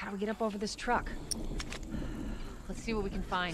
How do we get up over this truck? Let's see what we can find.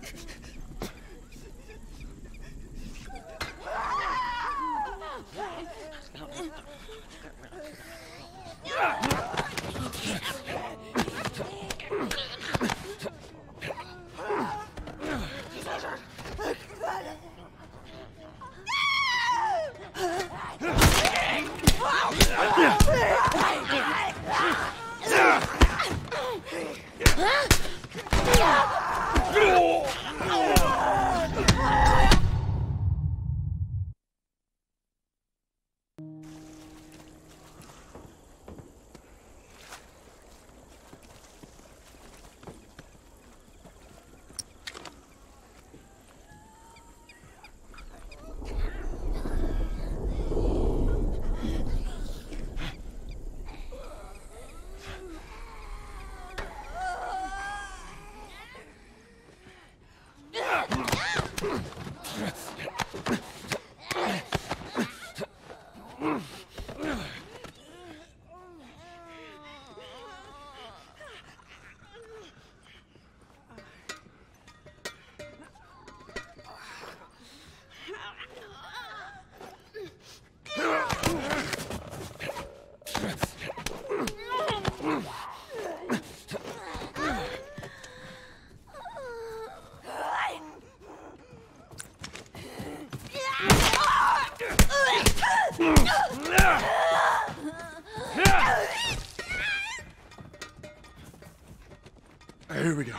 Here we go.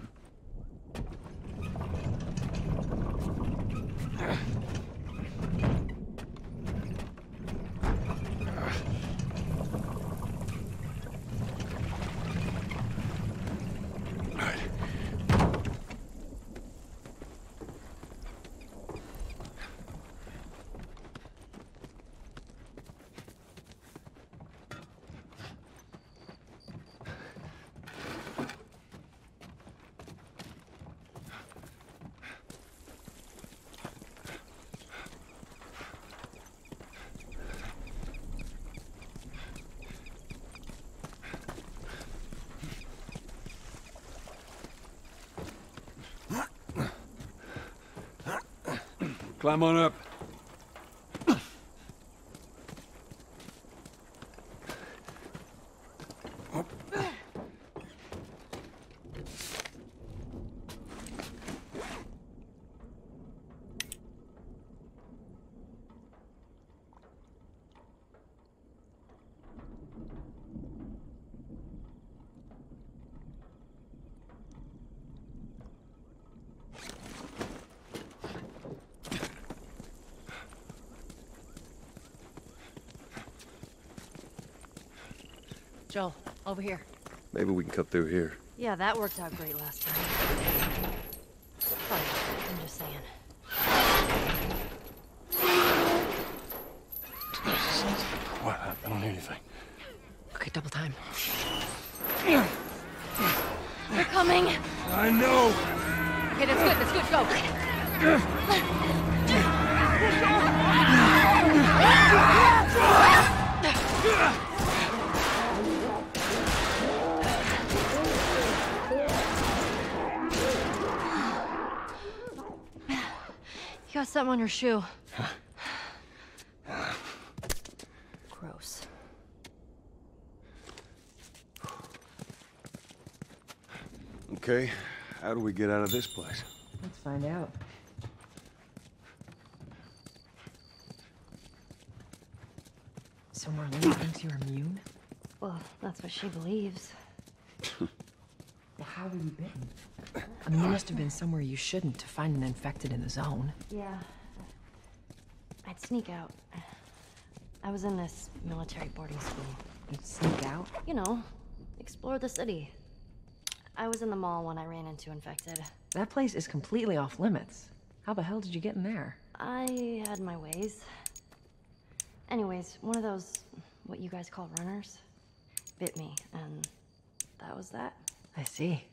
Climb on up. Joel, over here. Maybe we can cut through here. Yeah, that worked out great last time. Sorry, I'm just saying. What? I don't hear anything. Okay, double time. They're coming! I know! Okay, that's good, go! You got something on your shoe. Gross. Okay, how do we get out of this place? Let's find out. So Marlene thinks you're immune? Well, that's what she believes. Well, how were you bitten? I mean, you must have been somewhere you shouldn't to find an infected in the zone. Yeah. I'd sneak out. I was in this military boarding school. You'd sneak out? You know, explore the city. I was in the mall when I ran into infected. That place is completely off limits. How the hell did you get in there? I had my ways. Anyways, one of those, what you guys call runners, bit me, and that was that. I see.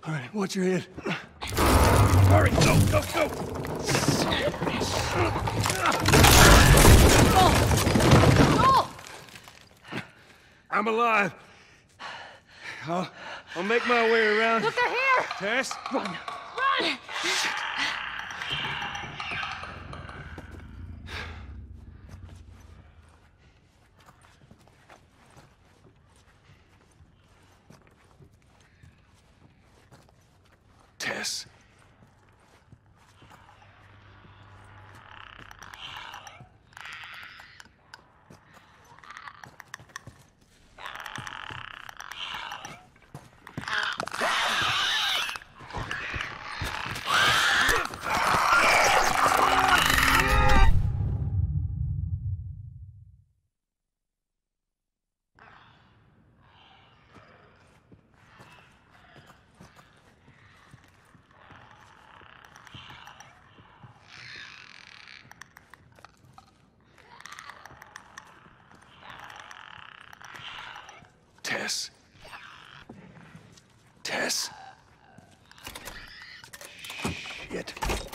All right, watch your head. Hurry, go, go, go! Joel! I'm alive. I'll make my way around. Look, they're here! Tess? Run! Run! Tess. Tess. Tess. Shit.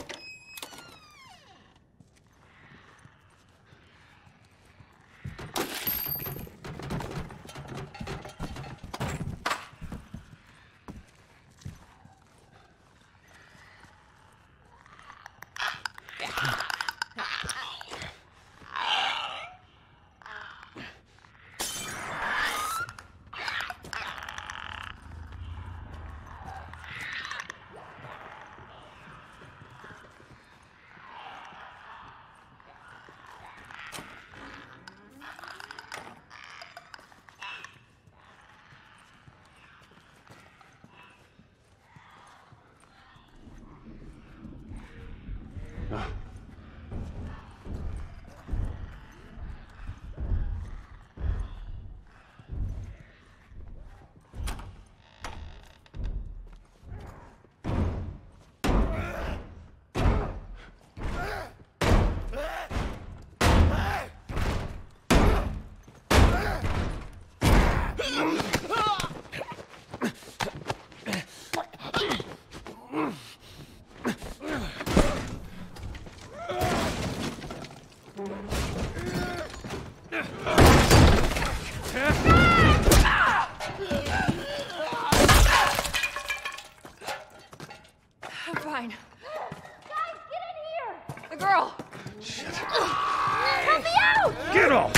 I'm fine. Guys, get in here! The girl! Shit. Help me out! Get off!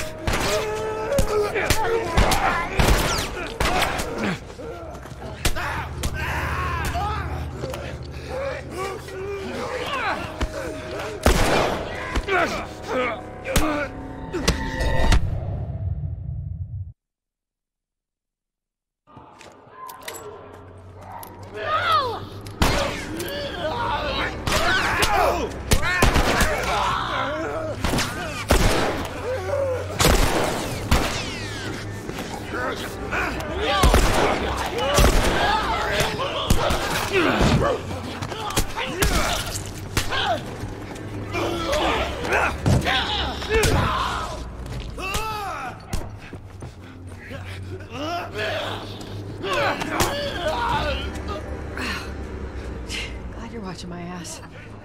Glad you're watching my ass.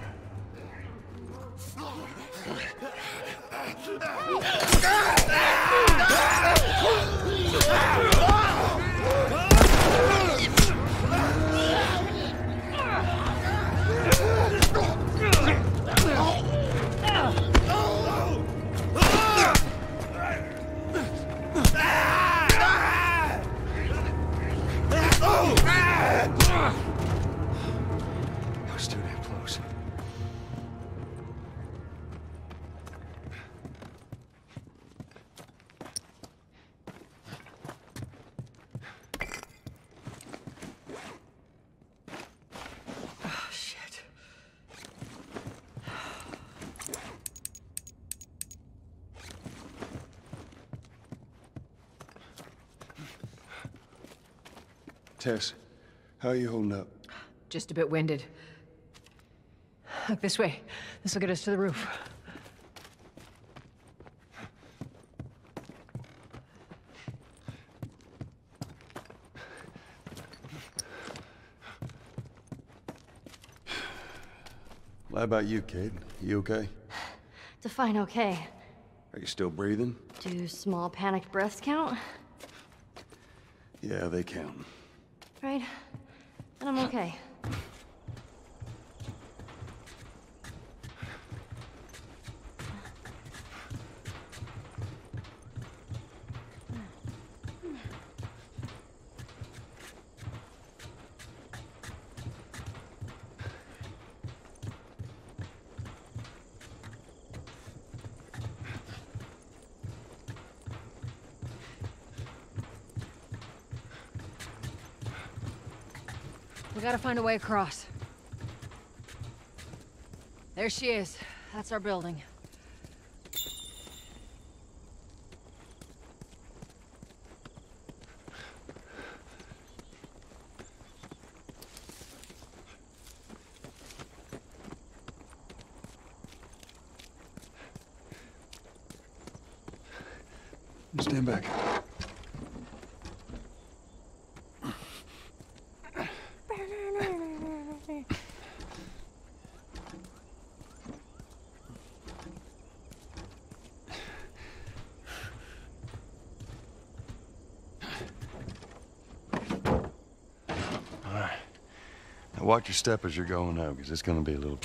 That was too damn close. Oh, shit. Tess, how are you holding up? Just a bit winded. Look, this way. This will get us to the roof. How about you, kid? You okay? Define okay. Are you still breathing? Do small panicked breaths count? Yeah, they count. Right. And I'm okay. We gotta find a way across. There she is. That's our building. Stand back. Now watch your step as you're going out, because it's going to be a little...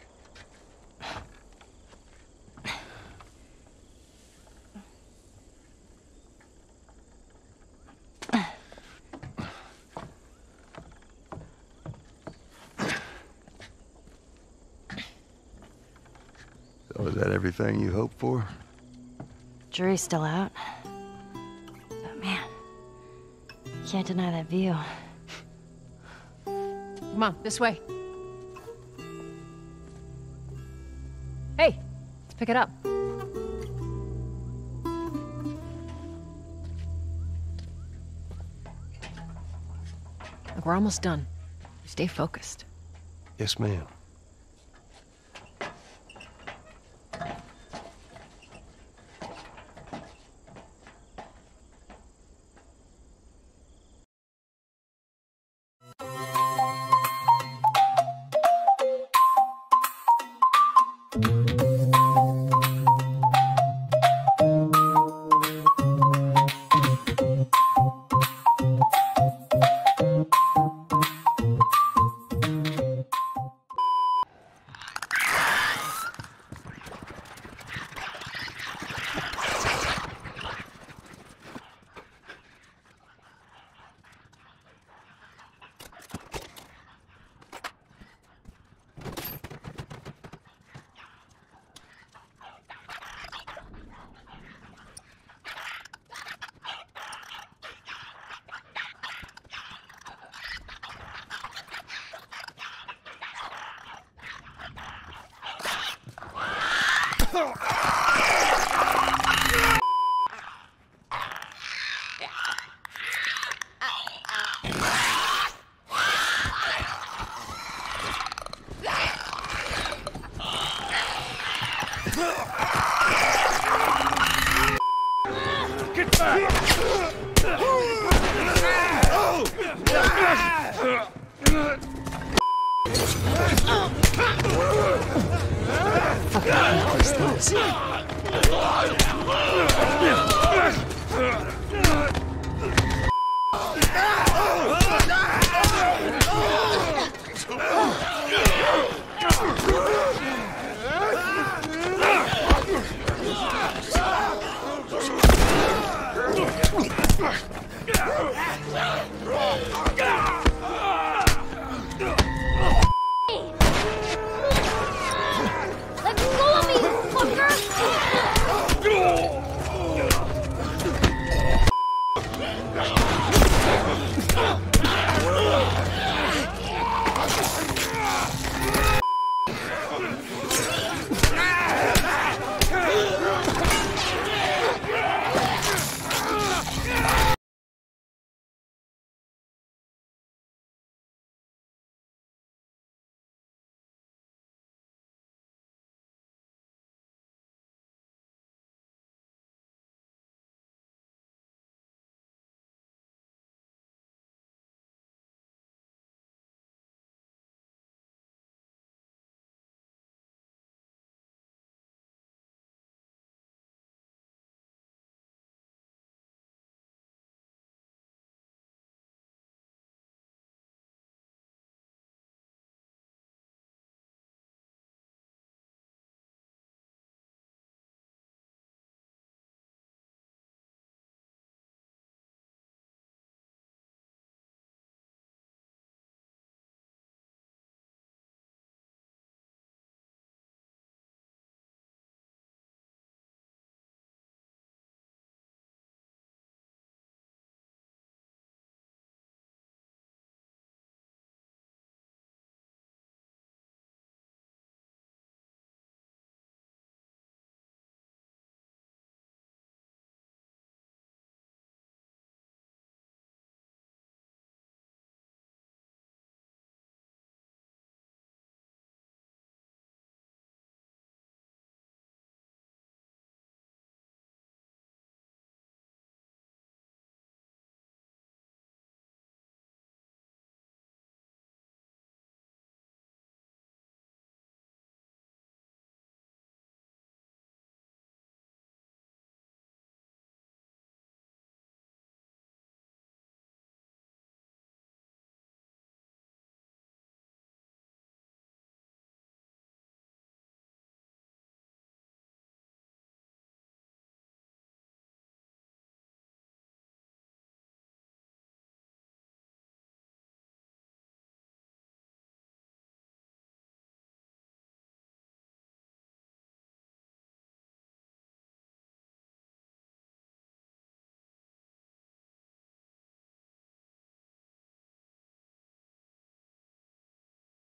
So is that everything you hoped for? Jury's still out. But man, can't deny that view. Come on, this way. Hey, let's pick it up. Look, we're almost done. Stay focused. Yes, ma'am. Get back! Fucking hate these things.